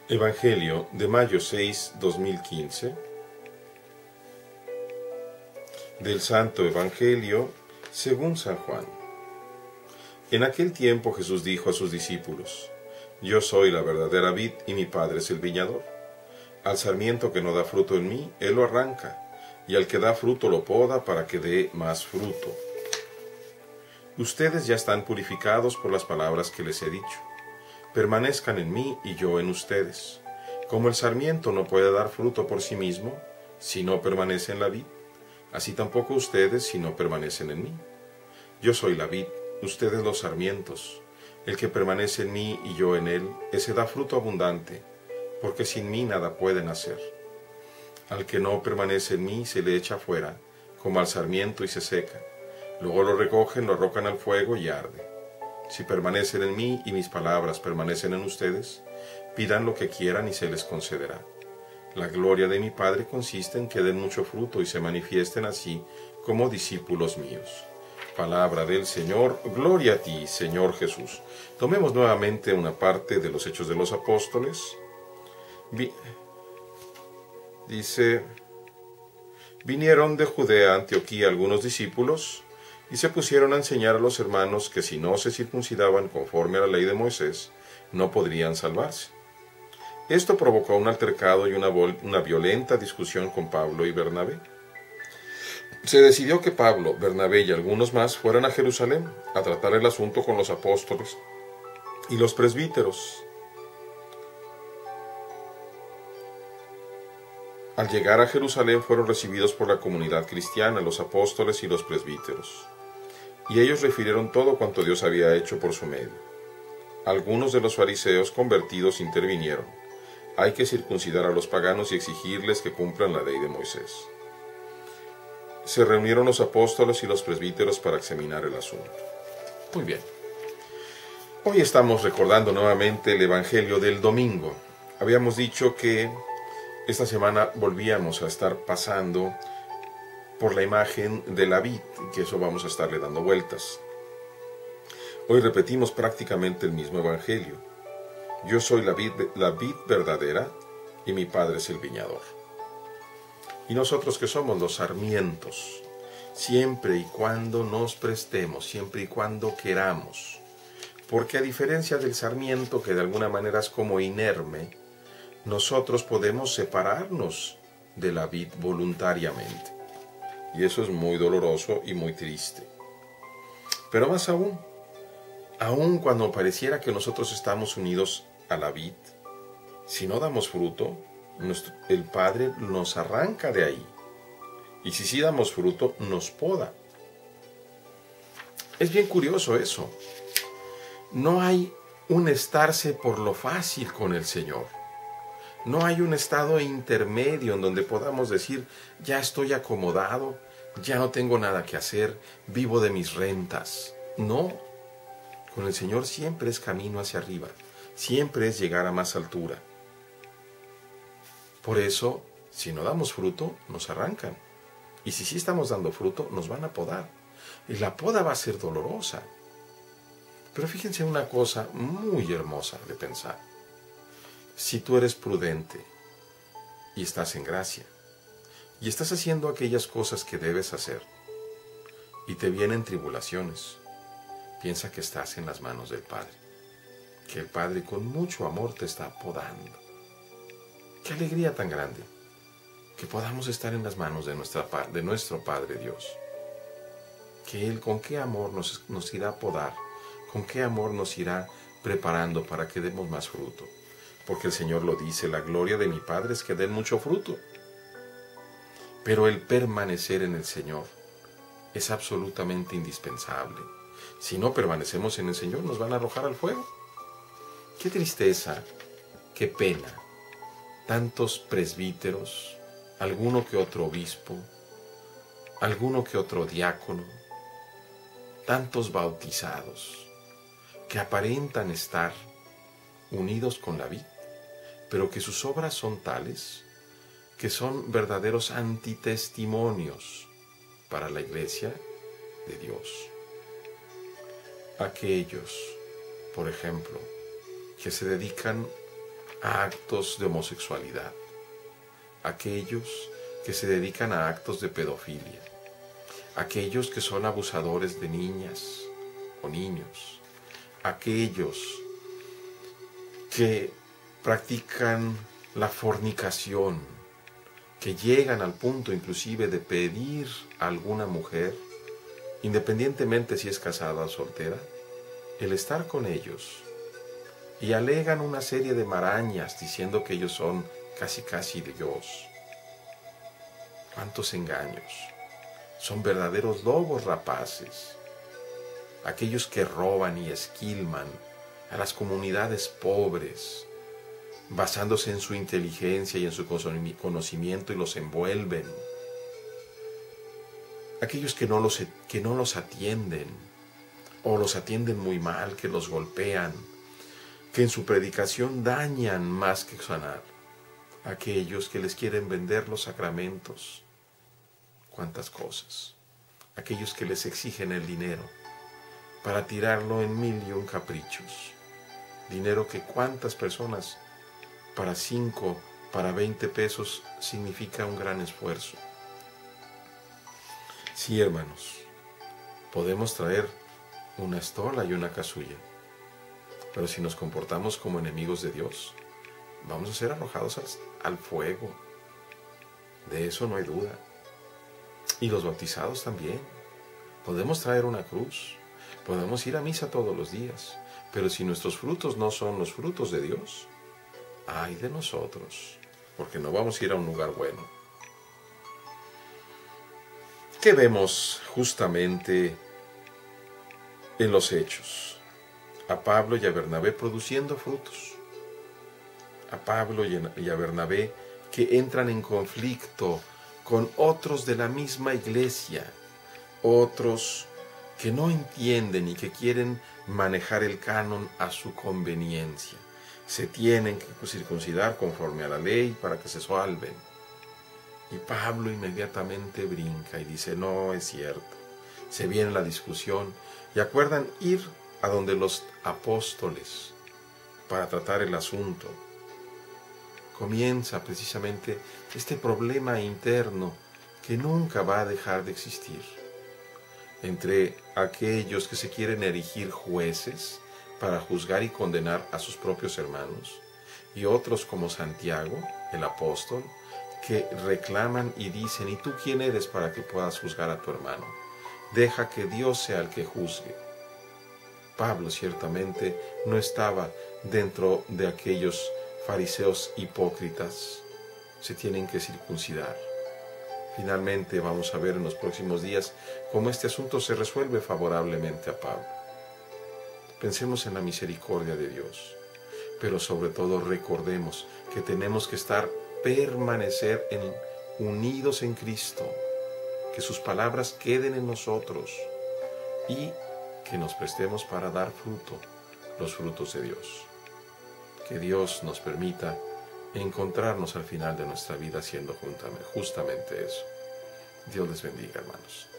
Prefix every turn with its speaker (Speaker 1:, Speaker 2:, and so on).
Speaker 1: Evangelio de mayo 6, 2015, del Santo Evangelio según San Juan. En aquel tiempo Jesús dijo a sus discípulos: Yo soy la verdadera vid y mi Padre es el viñador. Al sarmiento que no da fruto en mí, Él lo arranca, y al que da fruto lo poda para que dé más fruto. Ustedes ya están purificados por las palabras que les he dicho. Permanezcan en mí y yo en ustedes. Como el sarmiento no puede dar fruto por sí mismo, si no permanece en la vid, así tampoco ustedes si no permanecen en mí. Yo soy la vid, ustedes los sarmientos. El que permanece en mí y yo en él, ese da fruto abundante, porque sin mí nada pueden hacer. Al que no permanece en mí se le echa fuera, como al sarmiento, y se seca. Luego lo recogen, lo arrojan al fuego y arde. Si permanecen en mí y mis palabras permanecen en ustedes, pidan lo que quieran y se les concederá. La gloria de mi Padre consiste en que den mucho fruto y se manifiesten así como discípulos míos. Palabra del Señor, gloria a ti, Señor Jesús. Tomemos nuevamente una parte de los Hechos de los Apóstoles. Dice: vinieron de Judea a Antioquía algunos discípulos, y se pusieron a enseñar a los hermanos que si no se circuncidaban conforme a la ley de Moisés, no podrían salvarse. Esto provocó un altercado y una violenta discusión con Pablo y Bernabé. Se decidió que Pablo, Bernabé y algunos más fueran a Jerusalén a tratar el asunto con los apóstoles y los presbíteros. Al llegar a Jerusalén fueron recibidos por la comunidad cristiana, los apóstoles y los presbíteros. Y ellos refirieron todo cuanto Dios había hecho por su medio. Algunos de los fariseos convertidos intervinieron: hay que circuncidar a los paganos y exigirles que cumplan la ley de Moisés. Se reunieron los apóstoles y los presbíteros para examinar el asunto. Muy bien. Hoy estamos recordando nuevamente el Evangelio del domingo. Habíamos dicho que esta semana volvíamos a estar pasando por la imagen de la vid, que eso vamos a estarle dando vueltas. Hoy repetimos prácticamente el mismo evangelio. Yo soy la vid verdadera y mi Padre es el viñador. Y nosotros que somos los sarmientos, siempre y cuando nos prestemos, siempre y cuando queramos. Porque a diferencia del sarmiento, que de alguna manera es como inerme, nosotros podemos separarnos de la vid voluntariamente. Y eso es muy doloroso y muy triste. Pero más aún cuando pareciera que nosotros estamos unidos a la vid, si no damos fruto, el Padre nos arranca de ahí. Y si sí damos fruto, nos poda. Es bien curioso eso. No hay un estarse por lo fácil con el Señor. No hay un estado intermedio en donde podamos decir: ya estoy acomodado, ya no tengo nada que hacer, vivo de mis rentas. No, con el Señor siempre es camino hacia arriba, siempre es llegar a más altura. Por eso, si no damos fruto, nos arrancan. Y si sí estamos dando fruto, nos van a podar. Y la poda va a ser dolorosa. Pero fíjense una cosa muy hermosa de pensar. Si tú eres prudente y estás en gracia y estás haciendo aquellas cosas que debes hacer y te vienen tribulaciones, piensa que estás en las manos del Padre, que el Padre con mucho amor te está podando. Qué alegría tan grande que podamos estar en las manos de nuestro Padre Dios, que Él con qué amor nos irá a podar, con qué amor nos irá preparando para que demos más fruto. Porque el Señor lo dice: la gloria de mi Padre es que den mucho fruto. Pero el permanecer en el Señor es absolutamente indispensable. Si no permanecemos en el Señor, nos van a arrojar al fuego. Qué tristeza, qué pena. Tantos presbíteros, alguno que otro obispo, alguno que otro diácono, tantos bautizados que aparentan estar unidos con la vid, pero que sus obras son tales que son verdaderos antitestimonios para la iglesia de Dios. Aquellos, por ejemplo, que se dedican a actos de homosexualidad, aquellos que se dedican a actos de pedofilia, aquellos que son abusadores de niñas o niños, aquellos que practican la fornicación, que llegan al punto inclusive de pedir a alguna mujer, independientemente si es casada o soltera, el estar con ellos, y alegan una serie de marañas diciendo que ellos son casi de Dios. ¡Cuántos engaños! Son verdaderos lobos rapaces, aquellos que roban y esquilman a las comunidades pobres, basándose en su inteligencia y en su conocimiento, y los envuelven. Aquellos que no los atienden, o los atienden muy mal, que los golpean, que en su predicación dañan más que sanar. Aquellos que les quieren vender los sacramentos. Cuántas cosas. Aquellos que les exigen el dinero para tirarlo en 1001 caprichos. Dinero que cuántas personas para 5, para 20 pesos significa un gran esfuerzo. Sí, hermanos, podemos traer una estola y una casulla, pero si nos comportamos como enemigos de Dios, vamos a ser arrojados al fuego. De eso no hay duda. Y los bautizados también. Podemos traer una cruz, podemos ir a misa todos los días, pero si nuestros frutos no son los frutos de Dios, ay de nosotros, porque no vamos a ir a un lugar bueno. ¿Qué vemos justamente en los Hechos? A Pablo y a Bernabé produciendo frutos. A Pablo y a Bernabé que entran en conflicto con otros de la misma iglesia, otros que no entienden y que quieren manejar el canon a su conveniencia. Se tienen que circuncidar conforme a la ley para que se salven. Y Pablo inmediatamente brinca y dice, no es cierto. Se viene la discusión y acuerdan ir a donde los apóstoles para tratar el asunto. Comienza precisamente este problema interno que nunca va a dejar de existir entre aquellos que se quieren erigir jueces para juzgar y condenar a sus propios hermanos, y otros como Santiago, el apóstol, que reclaman y dicen, ¿y tú quién eres para que puedas juzgar a tu hermano? Deja que Dios sea el que juzgue. Pablo ciertamente no estaba dentro de aquellos fariseos hipócritas. Se tienen que circuncidar. Finalmente vamos a ver en los próximos días cómo este asunto se resuelve favorablemente a Pablo. Pensemos en la misericordia de Dios, pero sobre todo recordemos que tenemos que permanecer unidos en Cristo, que sus palabras queden en nosotros y que nos prestemos para dar fruto, los frutos de Dios. Que Dios nos permita encontrarnos al final de nuestra vida haciendo justamente eso. Dios les bendiga, hermanos.